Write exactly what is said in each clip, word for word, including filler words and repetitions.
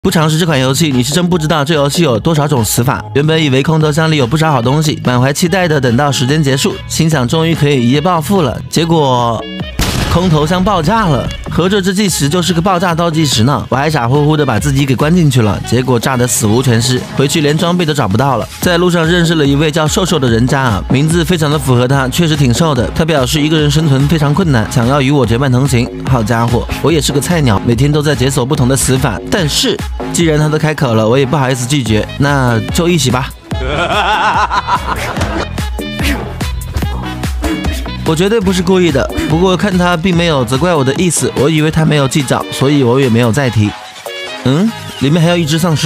不尝试这款游戏，你是真不知道这游戏有多少种死法。原本以为空投箱里有不少好东西，满怀期待的等到时间结束，心想终于可以一夜暴富了，结果空投箱爆炸了。合着这计时就是个爆炸倒计时呢，我还傻乎乎的把自己给关进去了，结果炸得死无全尸，回去连装备都找不到了。在路上认识了一位叫瘦瘦的人渣啊，名字非常的符合他，确实挺瘦的。他表示一个人生存非常困难，想要与我结伴同行。好家伙，我也是个菜鸟，每天都在解锁不同的死法，但是既然他都开口了，我也不好意思拒绝，那就一起吧。我绝对不是故意的，不过看他并没有责怪我的意思，我以为他没有记着，所以我也没有再提。嗯，里面还有一只丧尸。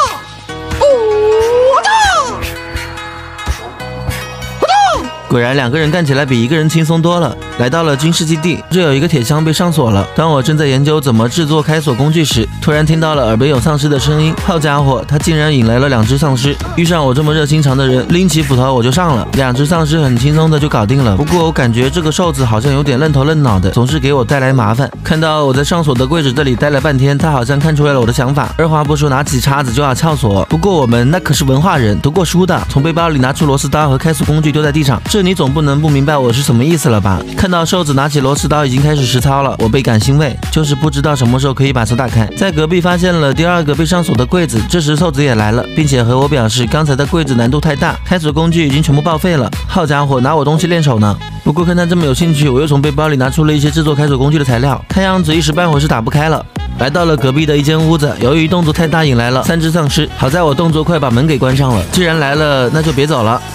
果然两个人干起来比一个人轻松多了。来到了军事基地，这有一个铁箱被上锁了。当我正在研究怎么制作开锁工具时，突然听到了耳边有丧尸的声音。好家伙，他竟然引来了两只丧尸。遇上我这么热心肠的人，拎起斧头我就上了。两只丧尸很轻松的就搞定了。不过我感觉这个瘦子好像有点愣头愣脑的，总是给我带来麻烦。看到我在上锁的柜子这里待了半天，他好像看出来了我的想法，二话不说拿起叉子就要撬锁。不过我们那可是文化人，读过书的，从背包里拿出螺丝刀和开锁工具丢在地上。这你总不能不明白我是什么意思了吧？看到瘦子拿起螺丝刀已经开始实操了，我倍感欣慰，就是不知道什么时候可以把锁打开。在隔壁发现了第二个被上锁的柜子，这时瘦子也来了，并且和我表示刚才的柜子难度太大，开锁工具已经全部报废了。好家伙，拿我东西练手呢。不过看他这么有兴趣，我又从背包里拿出了一些制作开锁工具的材料，看样子一时半会是打不开了。来到了隔壁的一间屋子，由于动作太大引来了三只丧尸，好在我动作快把门给关上了。既然来了，那就别走了。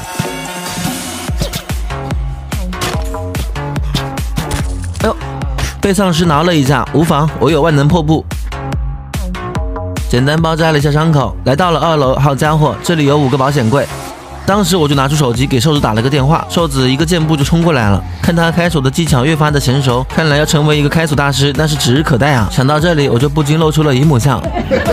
哎呦，被丧尸挠了一下，无妨，我有万能破布。简单包扎了一下伤口，来到了二楼。好家伙，这里有五个保险柜。当时我就拿出手机给瘦子打了个电话，瘦子一个箭步就冲过来了。看他开锁的技巧越发的娴熟，看来要成为一个开锁大师那是指日可待啊！想到这里，我就不禁露出了姨母笑。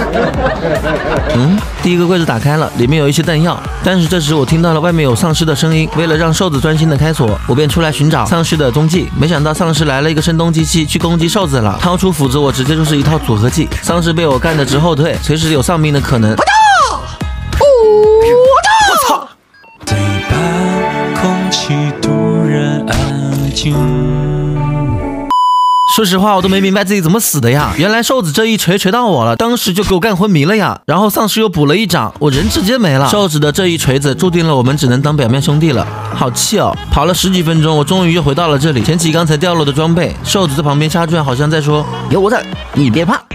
嗯，第一个柜子打开了，里面有一些弹药，但是这时我听到了外面有丧尸的声音。为了让瘦子专心的开锁，我便出来寻找丧尸的踪迹。没想到丧尸来了一个声东击西去攻击瘦子了，掏出斧子，我直接就是一套组合技。丧尸被我干得直后退，随时有丧命的可能。我操！ 最怕空气突然安静。 说实话，我都没明白自己怎么死的呀！原来瘦子这一锤锤到我了，当时就给我干昏迷了呀！然后丧尸又补了一掌，我人直接没了。瘦子的这一锤子注定了我们只能当表面兄弟了，好气哦！跑了十几分钟，我终于又回到了这里，捡起刚才掉落的装备。瘦子在旁边瞎转，好像在说：“有我在，你别怕。”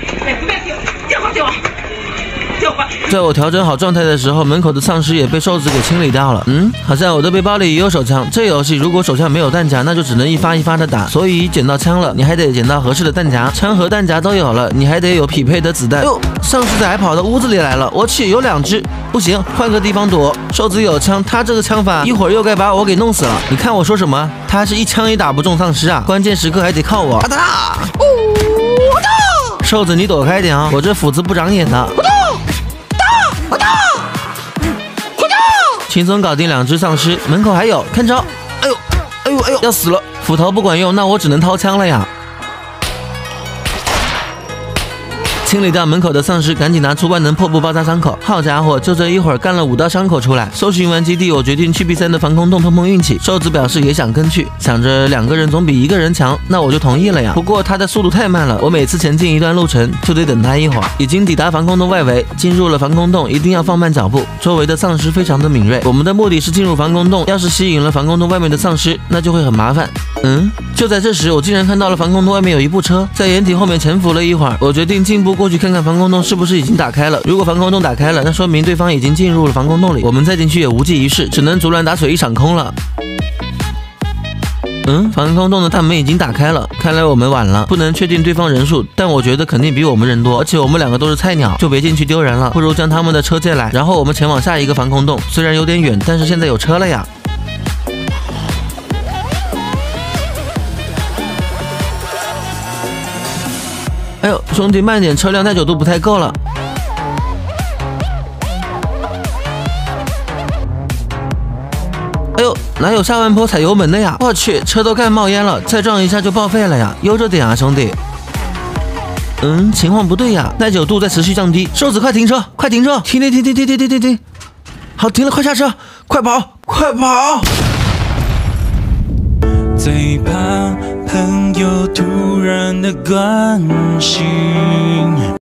在我调整好状态的时候，门口的丧尸也被瘦子给清理掉了。嗯，好像我的背包里也有手枪。这游戏如果手枪没有弹夹，那就只能一发一发的打。所以捡到枪了，你还得捡到合适的弹夹。枪和弹夹都有了，你还得有匹配的子弹。哟，丧尸仔还跑到屋子里来了，我去，有两只，不行，换个地方躲。瘦子有枪，他这个枪法一会儿又该把我给弄死了。你看我说什么？他是一枪也打不中丧尸啊，关键时刻还得靠我。啊哒！瘦子你躲开点啊，我这斧子不长眼的。轻松搞定两只丧尸，门口还有，看着，哎呦，哎呦，哎呦，要死了！斧头不管用，那我只能掏枪了呀。清理掉门口的丧尸，赶紧拿出万能破布包扎伤口。好家伙，就这一会儿干了五道伤口出来。搜寻完基地，我决定去 B 三的防空洞碰碰运气。瘦子表示也想跟去，想着两个人总比一个人强，那我就同意了呀。不过他的速度太慢了，我每次前进一段路程就得等他一会儿。已经抵达防空洞外围，进入了防空洞，一定要放慢脚步。周围的丧尸非常的敏锐，我们的目的是进入防空洞，要是吸引了防空洞外面的丧尸，那就会很麻烦。嗯，就在这时，我竟然看到了防空洞外面有一部车，在掩体后面潜伏了一会儿，我决定进步过去看看防空洞是不是已经打开了。如果防空洞打开了，那说明对方已经进入了防空洞里，我们再进去也无济于事，只能竹篮打水一场空了。嗯，防空洞的大门已经打开了，看来我们晚了。不能确定对方人数，但我觉得肯定比我们人多，而且我们两个都是菜鸟，就别进去丢人了。不如将他们的车借来，然后我们前往下一个防空洞。虽然有点远，但是现在有车了呀。哎呦，兄弟慢点，车辆耐久度不太够了。哎呦，哪有下弯坡踩油门的呀？我去，车都快冒烟了，再撞一下就报废了呀！悠着点啊，兄弟。 嗯，情况不对呀，耐久度在持续降低。瘦子，快停车，快停车！停停停停停停停停停！好，停了，快下车，快跑，快跑！ 最怕朋友突然的关心。